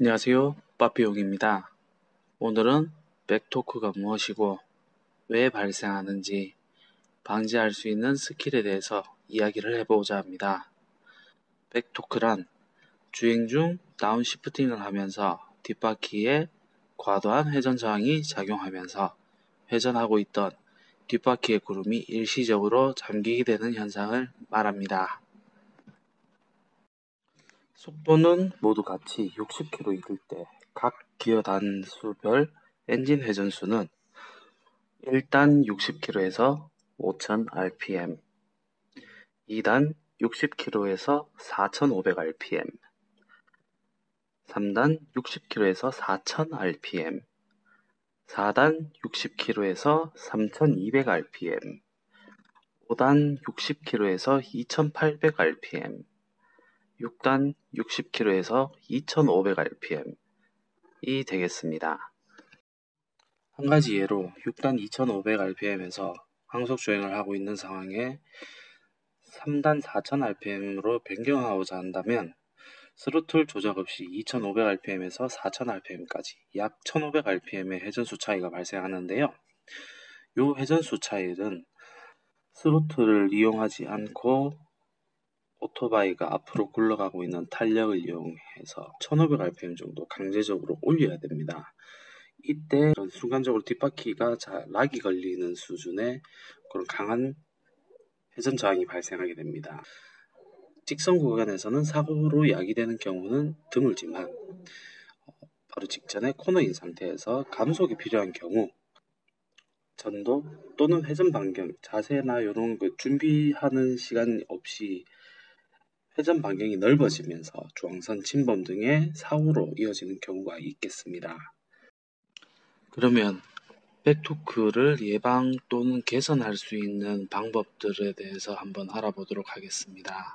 안녕하세요. 빠삐용입니다. 오늘은 백토크가 무엇이고 왜 발생하는지 방지할 수 있는 스킬에 대해서 이야기를 해보고자 합니다. 백토크란 주행 중 다운시프팅을 하면서 뒷바퀴에 과도한 회전 저항이 작용하면서 회전하고 있던 뒷바퀴의 구름이 일시적으로 잠기게 되는 현상을 말합니다. 속도는 모두 같이 60km 이를 때 각 기어 단수별 엔진 회전수는 1단 60km에서 5000rpm, 2단 60km에서 4500rpm, 3단 60km에서 4000rpm, 4단 60km에서 3200rpm, 5단 60km에서 2800rpm, 6단 60km에서 2500rpm 이 되겠습니다. 한 가지 예로 6단 2500rpm에서 항속 주행을 하고 있는 상황에 3단 4000rpm으로 변경하고자 한다면 스로틀 조작 없이 2500rpm에서 4000rpm까지 약 1500rpm의 회전수 차이가 발생하는데요. 이 회전수 차이는 스로틀을 이용하지 않고 오토바이가 앞으로 굴러가고 있는 탄력을 이용해서 1500rpm 정도 강제적으로 올려야 됩니다. 이때 순간적으로 뒷바퀴가 락이 걸리는 수준의 그런 강한 회전 저항이 발생하게 됩니다. 직선 구간에서는 사고로 야기되는 경우는 드물지만 바로 직전에 코너인 상태에서 감속이 필요한 경우 전도 또는 회전 반경, 자세나 이런 거 준비하는 시간 없이 회전 반경이 넓어지면서 중앙선 침범 등의 사고로 이어지는 경우가 있겠습니다. 그러면 백토크를 예방 또는 개선할 수 있는 방법들에 대해서 한번 알아보도록 하겠습니다.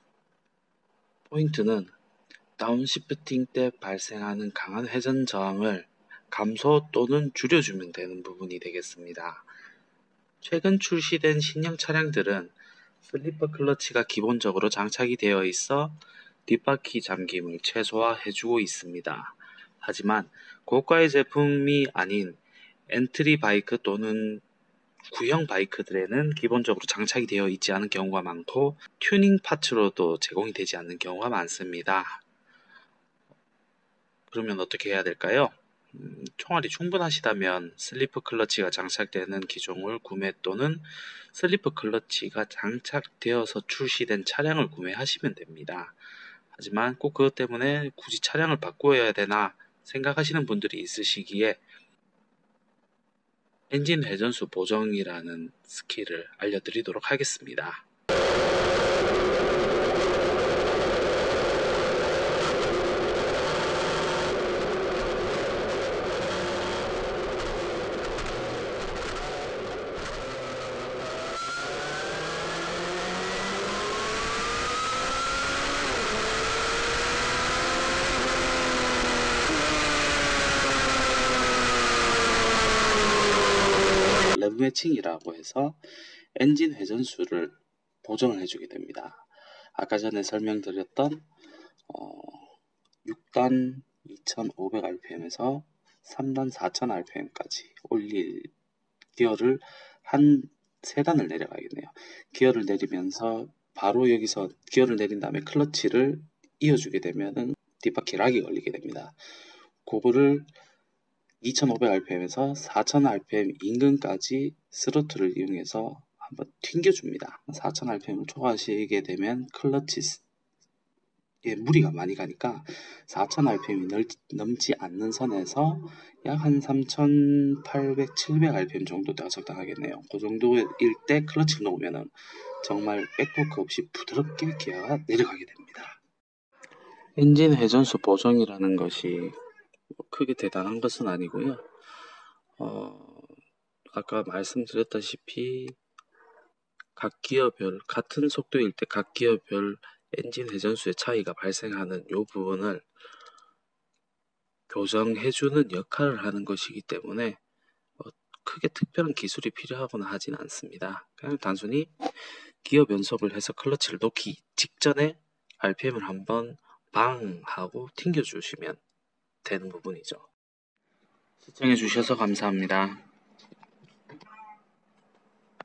포인트는 다운시프팅 때 발생하는 강한 회전 저항을 감소 또는 줄여주면 되는 부분이 되겠습니다. 최근 출시된 신형 차량들은 슬리퍼 클러치가 기본적으로 장착이 되어 있어 뒷바퀴 잠김을 최소화해주고 있습니다. 하지만 고가의 제품이 아닌 엔트리 바이크 또는 구형 바이크들에는 기본적으로 장착이 되어 있지 않은 경우가 많고 튜닝 파츠로도 제공이 되지 않는 경우가 많습니다. 그러면 어떻게 해야 될까요? 총알이 충분하시다면 슬리퍼 클러치가 장착되는 기종을 구매 또는 슬리퍼 클러치가 장착되어서 출시된 차량을 구매하시면 됩니다. 하지만 꼭 그것 때문에 굳이 차량을 바꾸어야 되나 생각하시는 분들이 있으시기에 엔진 회전수 보정이라는 스킬을 알려드리도록 하겠습니다. 레브 매칭이라고 해서 엔진 회전수를 보정을 해주게 됩니다. 아까 전에 설명드렸던 6단 2500rpm에서 3단 4000rpm까지 올릴 기어를 한 3단을 내려가겠네요. 기어를 내리면서 바로 여기서 기어를 내린 다음에 클러치를 이어주게 되면은 뒷바퀴 락이 걸리게 됩니다. 그거를 2500rpm에서 4000rpm 인근까지 스로틀을 이용해서 한번 튕겨줍니다. 4000rpm을 초과하시게 되면 클러치에 무리가 많이 가니까 4000rpm이 넘지 않는 선에서 약 한 3800, 700rpm 정도가 적당하겠네요. 그 정도일 때 클러치를 놓으면 정말 백토크 없이 부드럽게 기어가 내려가게 됩니다. 엔진 회전수 보정이라는 것이 크게 대단한 것은 아니고요. 아까 말씀드렸다시피 각 기어별 같은 속도일 때 각 기어별 엔진 회전수의 차이가 발생하는 이 부분을 교정해주는 역할을 하는 것이기 때문에 크게 특별한 기술이 필요하거나 하진 않습니다. 그냥 단순히 기어 변속을 해서 클러치를 놓기 직전에 RPM을 한번 방 하고 튕겨주시면 되는 부분이죠. 시청해 주셔서 감사합니다.